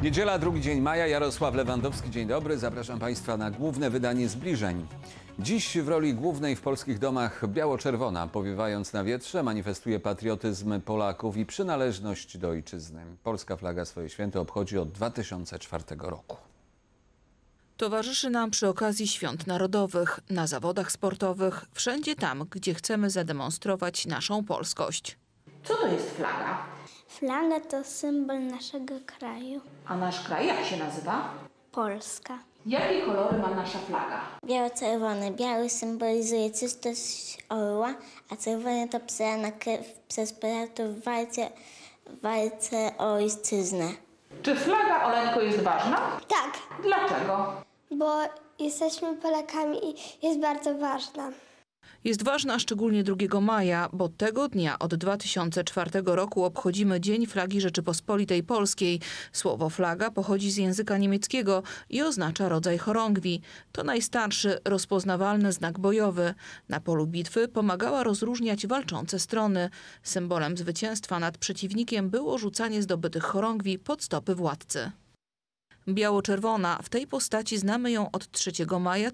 Niedziela, drugi dzień maja. Jarosław Lewandowski, dzień dobry. Zapraszam Państwa na główne wydanie Zbliżeń. Dziś w roli głównej w polskich domach biało-czerwona, powiewając na wietrze, manifestuje patriotyzm Polaków i przynależność do ojczyzny. Polska flaga swoje święto obchodzi od 2004 roku. Towarzyszy nam przy okazji świąt narodowych, na zawodach sportowych, wszędzie tam, gdzie chcemy zademonstrować naszą polskość. Co to jest flaga? Flaga to symbol naszego kraju. A nasz kraj jak się nazywa? Polska. Jakie kolory ma nasza flaga? Biało-czerwony. Biały symbolizuje czystość orła, a czerwony to przelana krew przez Polaków w walce o ojczyznę. Czy flaga, Oleńko, jest ważna? Tak, Dlaczego? bo jesteśmy Polakami i jest bardzo ważna. Jest ważna szczególnie 2 maja, bo tego dnia od 2004 roku obchodzimy Dzień Flagi Rzeczypospolitej Polskiej. Słowo flaga pochodzi z języka niemieckiego i oznacza rodzaj chorągwi. To najstarszy, rozpoznawalny znak bojowy. Na polu bitwy pomagała rozróżniać walczące strony. Symbolem zwycięstwa nad przeciwnikiem było rzucanie zdobytych chorągwi pod stopy władcy. Biało-czerwona, w tej postaci znamy ją od 3 maja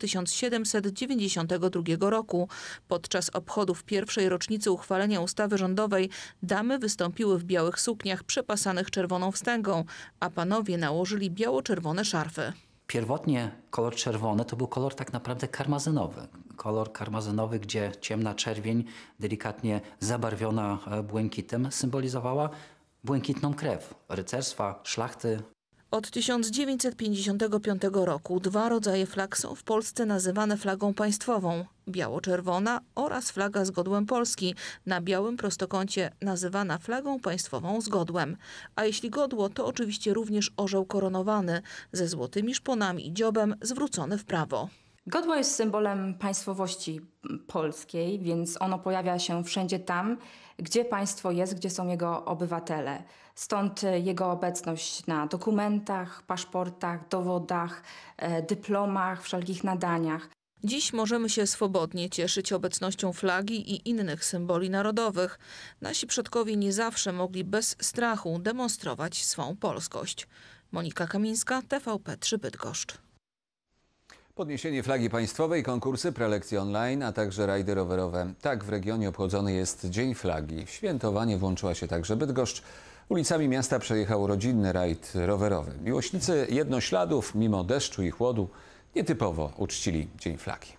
1792 roku. Podczas obchodów pierwszej rocznicy uchwalenia ustawy rządowej damy wystąpiły w białych sukniach przepasanych czerwoną wstęgą, a panowie nałożyli biało-czerwone szarfy. Pierwotnie kolor czerwony to był kolor tak naprawdę karmazynowy. Kolor karmazynowy, gdzie ciemna czerwień, delikatnie zabarwiona błękitem, symbolizowała błękitną krew rycerstwa, szlachty. Od 1955 roku 2 rodzaje flag są w Polsce nazywane flagą państwową. Biało-czerwona oraz flaga z godłem Polski, na białym prostokącie nazywana flagą państwową z godłem. A jeśli godło, to oczywiście również orzeł koronowany ze złotymi szponami i dziobem zwrócony w prawo. Godło jest symbolem państwowości polskiej, więc ono pojawia się wszędzie tam, gdzie państwo jest, gdzie są jego obywatele. Stąd jego obecność na dokumentach, paszportach, dowodach, dyplomach, wszelkich nadaniach. Dziś możemy się swobodnie cieszyć obecnością flagi i innych symboli narodowych. Nasi przodkowie nie zawsze mogli bez strachu demonstrować swą polskość. Monika Kamińska, TVP3 Bydgoszcz. Podniesienie flagi państwowej, konkursy, prelekcje online, a także rajdy rowerowe. Tak w regionie obchodzony jest Dzień Flagi. W świętowanie włączyła się także Bydgoszcz. Ulicami miasta przejechał rodzinny rajd rowerowy. Miłośnicy jednośladów, mimo deszczu i chłodu, nietypowo uczcili Dzień Flagi.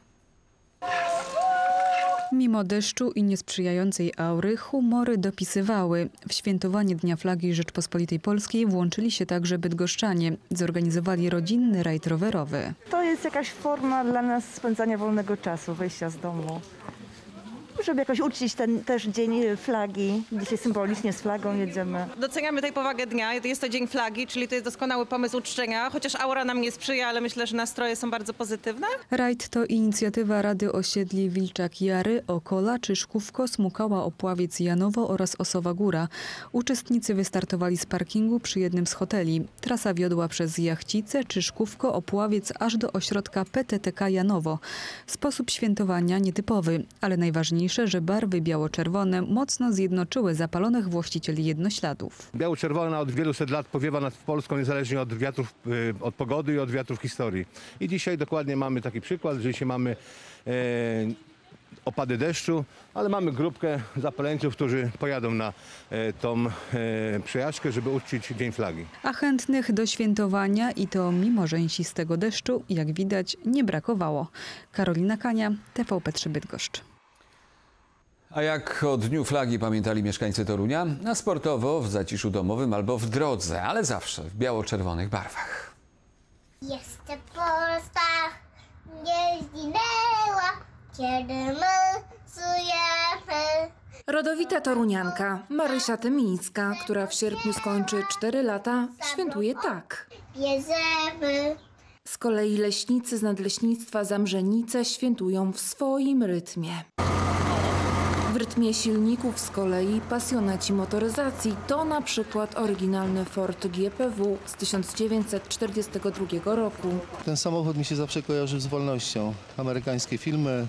Mimo deszczu i niesprzyjającej aury humory dopisywały. W świętowanie Dnia Flagi Rzeczpospolitej Polskiej włączyli się także bydgoszczanie. Zorganizowali rodzinny rajd rowerowy. To jest jakaś forma dla nas spędzania wolnego czasu, wyjścia z domu. Żeby jakoś uczcić ten też Dzień Flagi. Dzisiaj symbolicznie z flagą jedziemy. Doceniamy tej powagę dnia. Jest to Dzień Flagi, czyli to jest doskonały pomysł uczczenia. Chociaż aura nam nie sprzyja, ale myślę, że nastroje są bardzo pozytywne. Rajd to inicjatywa Rady Osiedli Wilczak-Jary, Okola, Czyszkówko, Smukała, Opławiec, Janowo oraz Osowa Góra. Uczestnicy wystartowali z parkingu przy jednym z hoteli. Trasa wiodła przez Jachcice, Czyszkówko, Opławiec aż do ośrodka PTTK Janowo. Sposób świętowania nietypowy, ale najważniejsze, że barwy biało-czerwone mocno zjednoczyły zapalonych właścicieli jednośladów. Biało-czerwona od wielu set lat powiewa nad Polską niezależnie od wiatrów, od pogody i od wiatrów historii. I dzisiaj dokładnie mamy taki przykład, że dzisiaj mamy opady deszczu, ale mamy grupkę zapaleńców, którzy pojadą na tą przejażdżkę, żeby uczcić Dzień Flagi. A chętnych do świętowania i to mimo rzęsistego deszczu, jak widać, nie brakowało. Karolina Kania, TVP3 Bydgoszcz. A jak o Dniu Flagi pamiętali mieszkańcy Torunia? Na sportowo, w zaciszu domowym albo w drodze, ale zawsze w biało-czerwonych barwach. Jeszcze Polska nie zginęła, kiedy my żyjemy. Rodowita torunianka Marysia Tymińska, która w sierpniu skończy 4 lata, świętuje tak. Bierzemy. Z kolei leśnicy z Nadleśnictwa Zamrzenice świętują w swoim rytmie. W rytmie silników z kolei pasjonaci motoryzacji to na przykład oryginalny Ford GPW z 1942 roku. Ten samochód mi się zawsze kojarzy z wolnością. Amerykańskie filmy,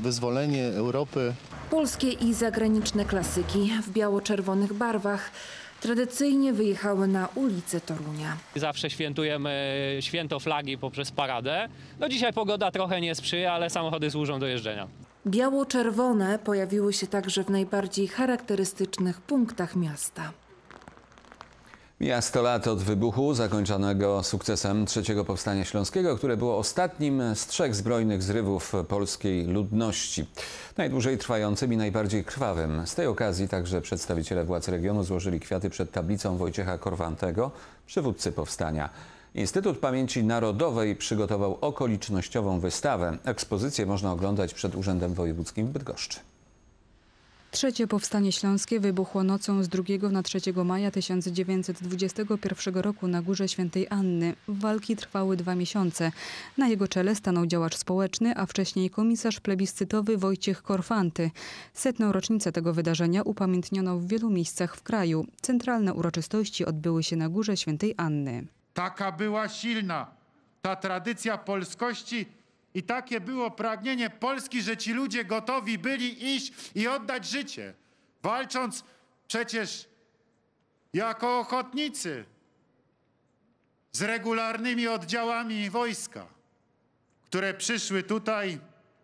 wyzwolenie Europy. Polskie i zagraniczne klasyki w biało-czerwonych barwach. tradycyjnie wyjechały na ulice Torunia. Zawsze świętujemy święto flagi poprzez paradę. No dzisiaj pogoda trochę nie sprzyja, ale samochody służą do jeżdżenia. Biało-czerwone pojawiły się także w najbardziej charakterystycznych punktach miasta. Mija 100 lat od wybuchu zakończonego sukcesem III Powstania Śląskiego, które było ostatnim z 3 zbrojnych zrywów polskiej ludności. Najdłużej trwającym i najbardziej krwawym. Z tej okazji także przedstawiciele władz regionu złożyli kwiaty przed tablicą Wojciecha Korfantego, przywódcy powstania. Instytut Pamięci Narodowej przygotował okolicznościową wystawę. Ekspozycję można oglądać przed Urzędem Wojewódzkim w Bydgoszczy. Trzecie Powstanie Śląskie wybuchło nocą z 2 na 3 maja 1921 roku na Górze Świętej Anny. Walki trwały 2 miesiące. Na jego czele stanął działacz społeczny, a wcześniej komisarz plebiscytowy Wojciech Korfanty. 100. rocznicę tego wydarzenia upamiętniono w wielu miejscach w kraju. Centralne uroczystości odbyły się na Górze Świętej Anny. Taka była silna ta tradycja polskości i takie było pragnienie Polski, że ci ludzie gotowi byli iść i oddać życie, walcząc przecież jako ochotnicy z regularnymi oddziałami wojska, które przyszły tutaj,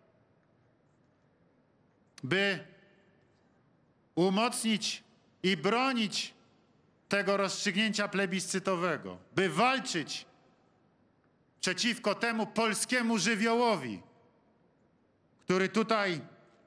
by umocnić i bronić tego rozstrzygnięcia plebiscytowego, by walczyć przeciwko temu polskiemu żywiołowi, który tutaj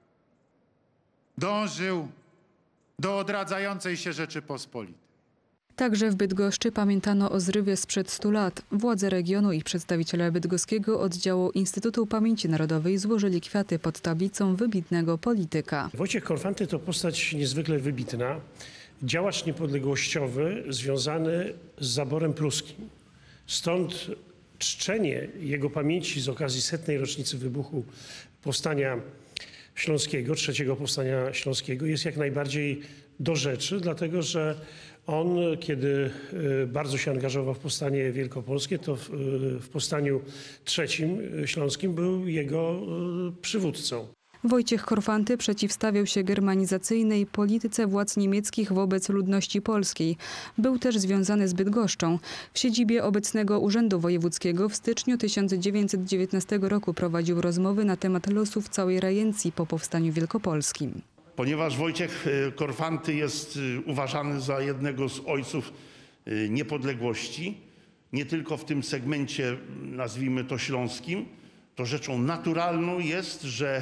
dążył do odradzającej się Rzeczypospolitej. Także w Bydgoszczy pamiętano o zrywie sprzed 100 lat. Władze regionu i przedstawiciele bydgoskiego oddziału Instytutu Pamięci Narodowej złożyli kwiaty pod tablicą wybitnego polityka. Wojciech Korfanty to postać niezwykle wybitna. Działacz niepodległościowy związany z zaborem pruskim. Stąd czczenie jego pamięci z okazji 100. rocznicy wybuchu Powstania Śląskiego, III Powstania Śląskiego jest jak najbardziej do rzeczy, dlatego że on, kiedy bardzo się angażował w powstanie wielkopolskie, to w powstaniu III Śląskim był jego przywódcą. Wojciech Korfanty przeciwstawiał się germanizacyjnej polityce władz niemieckich wobec ludności polskiej. Był też związany z Bydgoszczą. W siedzibie obecnego Urzędu Wojewódzkiego w styczniu 1919 roku prowadził rozmowy na temat losów całej rejencji po powstaniu wielkopolskim. Ponieważ Wojciech Korfanty jest uważany za jednego z ojców niepodległości, nie tylko w tym segmencie, nazwijmy to śląskim, to rzeczą naturalną jest, że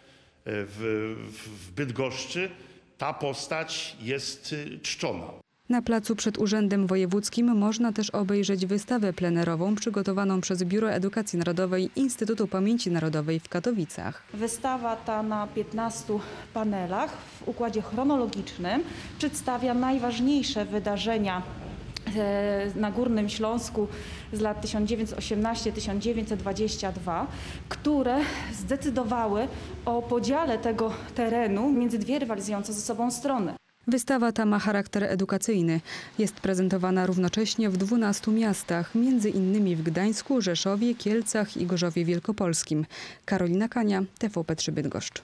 w Bydgoszczy ta postać jest czczona. Na placu przed Urzędem Wojewódzkim można też obejrzeć wystawę plenerową przygotowaną przez Biuro Edukacji Narodowej Instytutu Pamięci Narodowej w Katowicach. Wystawa ta na 15 panelach w układzie chronologicznym przedstawia najważniejsze wydarzenia na Górnym Śląsku z lat 1918-1922, które zdecydowały o podziale tego terenu między 2 rywalizujące ze sobą strony. Wystawa ta ma charakter edukacyjny. Jest prezentowana równocześnie w 12 miastach, między innymi w Gdańsku, Rzeszowie, Kielcach i Gorzowie Wielkopolskim. Karolina Kania, TVP3 Bydgoszcz.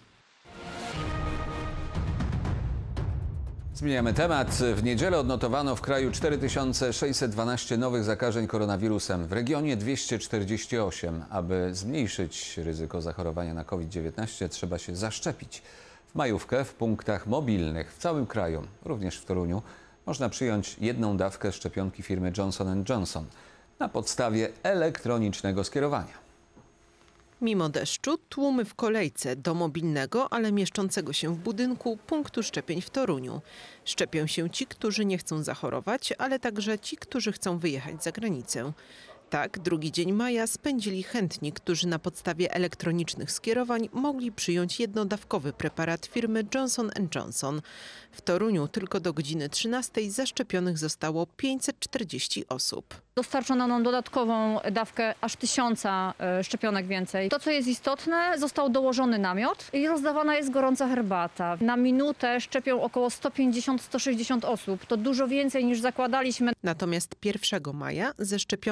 Zmieniamy temat. W niedzielę odnotowano w kraju 4612 nowych zakażeń koronawirusem. W regionie 248. Aby zmniejszyć ryzyko zachorowania na COVID-19 trzeba się zaszczepić. W majówkę w punktach mobilnych w całym kraju, również w Toruniu, można przyjąć 1 dawkę szczepionki firmy Johnson & Johnson na podstawie elektronicznego skierowania. Mimo deszczu tłumy w kolejce do mobilnego, ale mieszczącego się w budynku punktu szczepień w Toruniu. Szczepią się ci, którzy nie chcą zachorować, ale także ci, którzy chcą wyjechać za granicę. Tak, drugi dzień maja spędzili chętni, którzy na podstawie elektronicznych skierowań mogli przyjąć jednodawkowy preparat firmy Johnson & Johnson. W Toruniu tylko do godziny 13 zaszczepionych zostało 540 osób. Dostarczono nam dodatkową dawkę aż 1000 szczepionek więcej. To, co jest istotne, został dołożony namiot i rozdawana jest gorąca herbata. Na minutę szczepią około 150-160 osób. To dużo więcej niż zakładaliśmy. Natomiast 1 maja ze szczepionki w regionie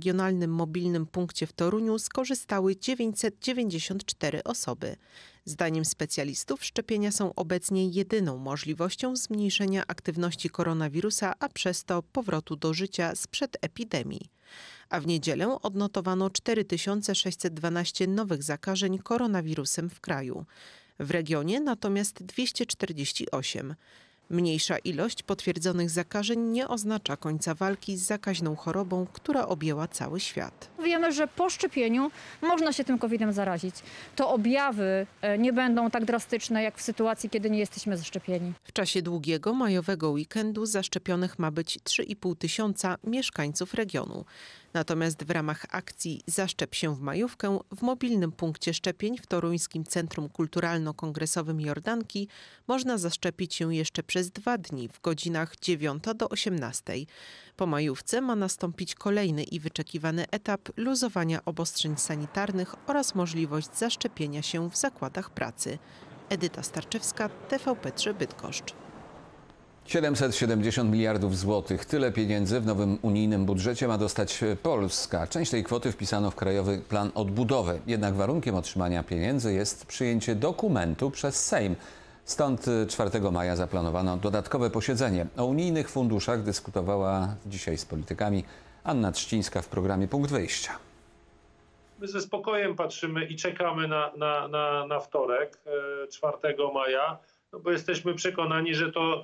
Regionalnym Mobilnym Punkcie w Toruniu skorzystały 994 osoby. Zdaniem specjalistów szczepienia są obecnie jedyną możliwością zmniejszenia aktywności koronawirusa, a przez to powrotu do życia sprzed epidemii. A w niedzielę odnotowano 4612 nowych zakażeń koronawirusem w kraju. W regionie natomiast 248. Mniejsza ilość potwierdzonych zakażeń nie oznacza końca walki z zakaźną chorobą, która objęła cały świat. Wiemy, że po szczepieniu można się tym COVID-em zarazić. To objawy nie będą tak drastyczne jak w sytuacji, kiedy nie jesteśmy zaszczepieni. W czasie długiego majowego weekendu zaszczepionych ma być 3,5 tysiąca mieszkańców regionu. Natomiast w ramach akcji Zaszczep się w majówkę w mobilnym punkcie szczepień w toruńskim Centrum Kulturalno-Kongresowym Jordanki można zaszczepić się jeszcze przez 2 dni w godzinach 9 do 18. Po majówce ma nastąpić kolejny i wyczekiwany etap luzowania obostrzeń sanitarnych oraz możliwość zaszczepienia się w zakładach pracy. Edyta Starczewska, TVP3 Bydgoszcz. 770 miliardów złotych. Tyle pieniędzy w nowym unijnym budżecie ma dostać Polska. Część tej kwoty wpisano w Krajowy Plan Odbudowy. Jednak warunkiem otrzymania pieniędzy jest przyjęcie dokumentu przez Sejm. Stąd 4 maja zaplanowano dodatkowe posiedzenie. O unijnych funduszach dyskutowała dzisiaj z politykami Anna Trzcińska w programie Punkt Wyjścia. My ze spokojem patrzymy i czekamy na wtorek, 4 maja. No bo jesteśmy przekonani, że to,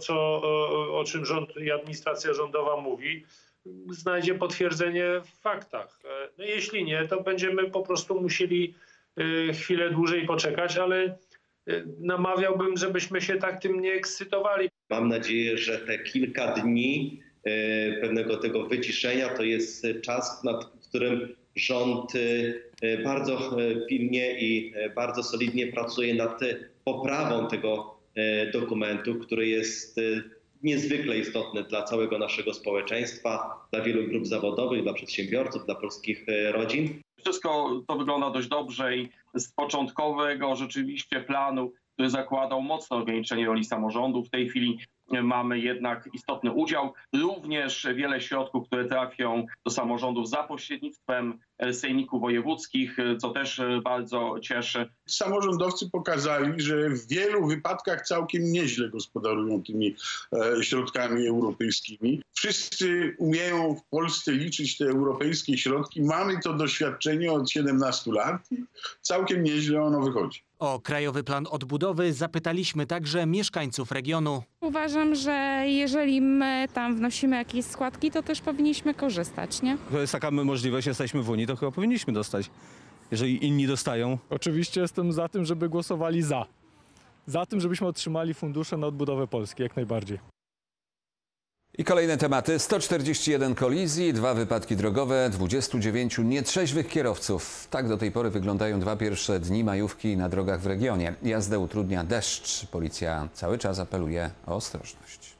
o czym rząd i administracja rządowa mówi, znajdzie potwierdzenie w faktach. No jeśli nie, to będziemy po prostu musieli chwilę dłużej poczekać, ale namawiałbym, żebyśmy się tak tym nie ekscytowali. Mam nadzieję, że te kilka dni pewnego tego wyciszenia to jest czas, w którym rząd bardzo pilnie i bardzo solidnie pracuje nad poprawą tego dokumentu, który jest niezwykle istotny dla całego naszego społeczeństwa, dla wielu grup zawodowych, dla przedsiębiorców, dla polskich rodzin. Wszystko to wygląda dość dobrze i z początkowego rzeczywiście planu, który zakładał mocne ograniczenie roli samorządu, w tej chwili mamy jednak istotny udział. Również wiele środków, które trafią do samorządów za pośrednictwem sejmików wojewódzkich, co też bardzo cieszy. Samorządowcy pokazali, że w wielu wypadkach całkiem nieźle gospodarują tymi środkami europejskimi. Wszyscy umieją w Polsce liczyć te europejskie środki. Mamy to doświadczenie od 17 lat i całkiem nieźle ono wychodzi. O Krajowy Plan Odbudowy zapytaliśmy także mieszkańców regionu. Uważam, że jeżeli my tam wnosimy jakieś składki, to też powinniśmy korzystać, nie? To jest taka możliwość, jesteśmy w Unii, to chyba powinniśmy dostać, jeżeli inni dostają. Oczywiście jestem za tym, żeby głosowali za. Za tym, żebyśmy otrzymali fundusze na odbudowę Polski, jak najbardziej. I kolejne tematy. 141 kolizji, 2 wypadki drogowe, 29 nietrzeźwych kierowców. Tak do tej pory wyglądają 2 pierwsze dni majówki na drogach w regionie. Jazdę utrudnia deszcz. Policja cały czas apeluje o ostrożność.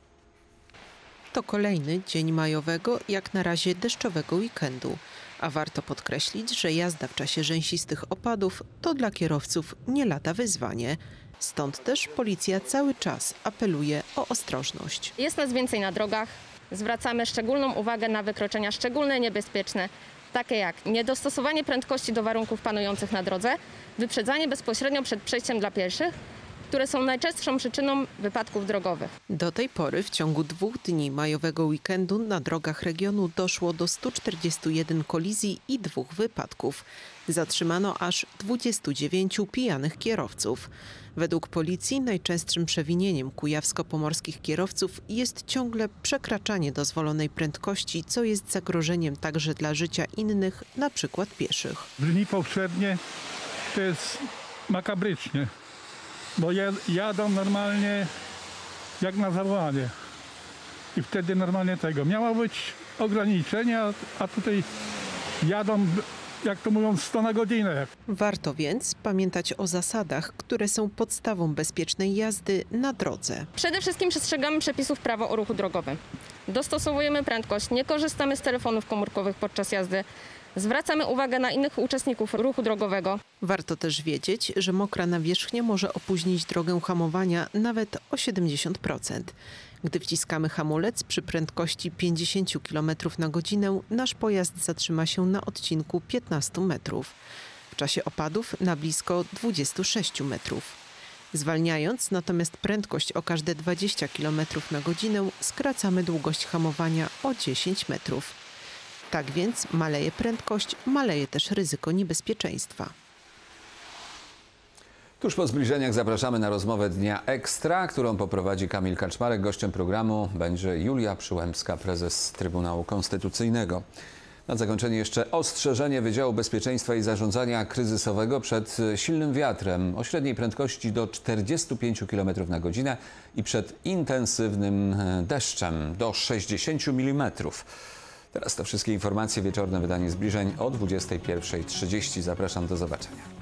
To kolejny dzień majowego, jak na razie deszczowego weekendu. A warto podkreślić, że jazda w czasie rzęsistych opadów to dla kierowców nie lada wyzwanie. Stąd też policja cały czas apeluje o ostrożność. Jest nas więcej na drogach. Zwracamy szczególną uwagę na wykroczenia szczególnie niebezpieczne, takie jak niedostosowanie prędkości do warunków panujących na drodze, wyprzedzanie bezpośrednio przed przejściem dla pieszych, które są najczęstszą przyczyną wypadków drogowych. Do tej pory w ciągu 2 dni majowego weekendu na drogach regionu doszło do 141 kolizji i 2 wypadków. Zatrzymano aż 29 pijanych kierowców. Według policji najczęstszym przewinieniem kujawsko-pomorskich kierowców jest ciągle przekraczanie dozwolonej prędkości, co jest zagrożeniem także dla życia innych, na przykład pieszych. W dni poprzednie to jest makabrycznie, bo jadą normalnie jak na zawołanie i wtedy normalnie tego. Miało być ograniczenie, a tutaj jadą, jak to mówią, 100 na godzinę. Warto więc pamiętać o zasadach, które są podstawą bezpiecznej jazdy na drodze. Przede wszystkim przestrzegamy przepisów prawa o ruchu drogowym. Dostosowujemy prędkość, nie korzystamy z telefonów komórkowych podczas jazdy. Zwracamy uwagę na innych uczestników ruchu drogowego. Warto też wiedzieć, że mokra nawierzchnia może opóźnić drogę hamowania nawet o 70%. Gdy wciskamy hamulec przy prędkości 50 km na godzinę, nasz pojazd zatrzyma się na odcinku 15 metrów. W czasie opadów na blisko 26 metrów. Zwalniając natomiast prędkość o każde 20 km na godzinę, skracamy długość hamowania o 10 metrów. Tak więc maleje prędkość, maleje też ryzyko niebezpieczeństwa. Tuż po zbliżeniach zapraszamy na rozmowę Dnia Ekstra, którą poprowadzi Kamil Kaczmarek. Gościem programu będzie Julia Przyłębska, prezes Trybunału Konstytucyjnego. Na zakończenie jeszcze ostrzeżenie Wydziału Bezpieczeństwa i Zarządzania Kryzysowego przed silnym wiatrem o średniej prędkości do 45 km na godzinę i przed intensywnym deszczem do 60 mm. Teraz to wszystkie informacje. Wieczorne wydanie Zbliżeń o 21:30. Zapraszam, do zobaczenia.